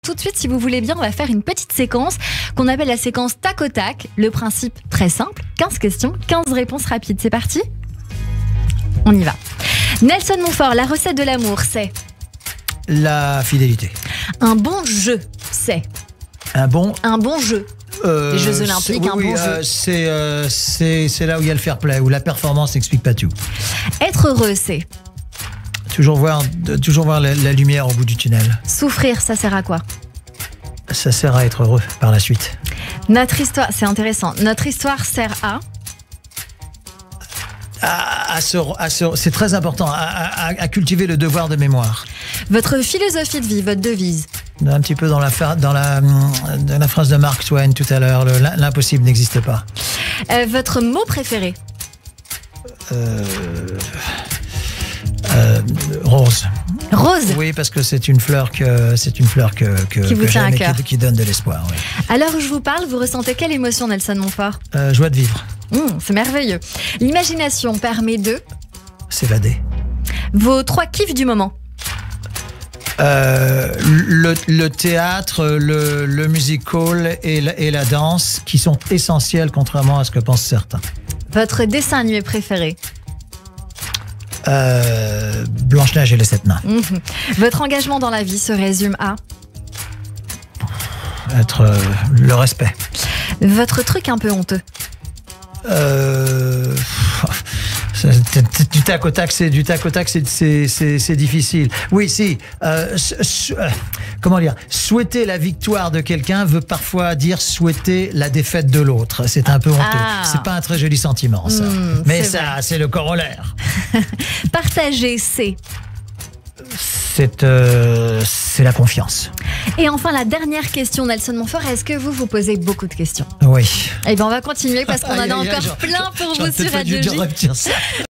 Tout de suite, si vous voulez bien, on va faire une petite séquence qu'on appelle la séquence tac au tac. Le principe très simple, 15 questions, 15 réponses rapides. C'est parti ? On y va. Nelson Montfort, la recette de l'amour, c'est La fidélité. un bon jeu, c'est Un bon jeu. Les Jeux Olympiques, un bon jeu. C'est là où il y a le fair play, où la performance n'explique pas tout. Être heureux, c'est Toujours voir la lumière au bout du tunnel. souffrir, ça sert à quoi ? Ça sert à être heureux par la suite. Notre histoire, c'est intéressant. Notre histoire sert à C'est très important, à cultiver le devoir de mémoire. votre philosophie de vie, votre devise. Un petit peu dans la phrase de Mark Twain tout à l'heure, l'impossible n'existe pas. Votre mot préféré. Rose. Rose. Oui, parce que c'est une fleur qui vous tient à j'aime et cœur. qui donne de l'espoir. Oui. À l'heure où je vous parle, vous ressentez quelle émotion, Nelson Montfort ? Joie de vivre, C'est merveilleux. L'imagination permet de s'évader. vos 3 kiffs du moment. Le théâtre, le musical et la danse, qui sont essentiels contrairement à ce que pensent certains. Votre dessin animé préféré. Blanche-Neige et les 7 nains. Votre engagement dans la vie se résume à Le respect. votre truc un peu honteux. Du tac au tac, c'est difficile. Oui, si. Comment dire ? Souhaiter la victoire de quelqu'un veut parfois dire souhaiter la défaite de l'autre. C'est un peu honteux. C'est pas un très joli sentiment, ça. Mais c'est ça, c'est le corollaire. Partager, c'est. C'est la confiance. Et enfin, la dernière question, Nelson Montfort. Est-ce que vous posez beaucoup de questions ? Oui. Eh bien, on va continuer parce qu'on en a encore plein pour vous sur Radio J.